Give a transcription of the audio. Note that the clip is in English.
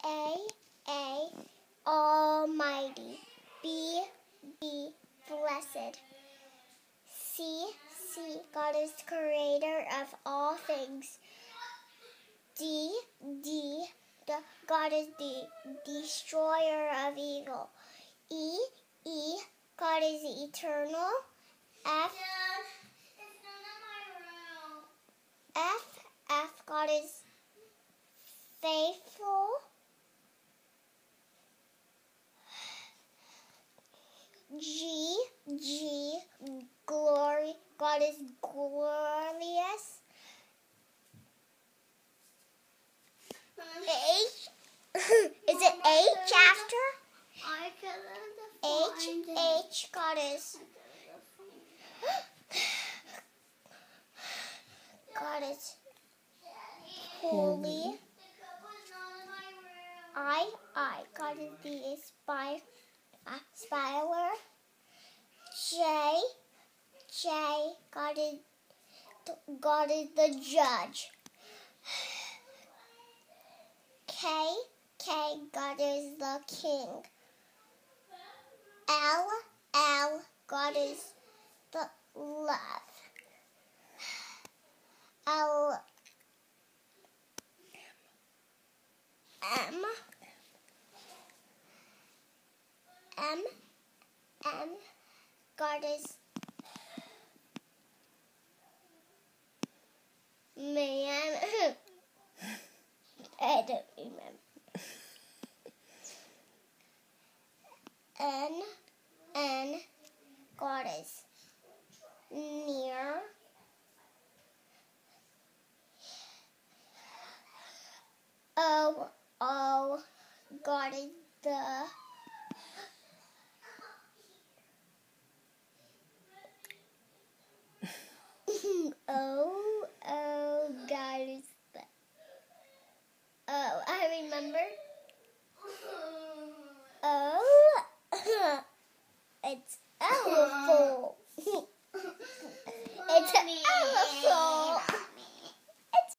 A, Almighty. B, Blessed. C, God is the creator of all things. D, God is the destroyer of evil. E, God is eternal. F, God is faithful. G, glory. God is glorious. H, is it H after? H, God is holy. I, God is the inspirer. J, God is the judge. K, God is the king. L, God is the love. M, God is man. I don't remember. N, God is near. O, God is the God is the I remember. It's elephant. It's an elephant.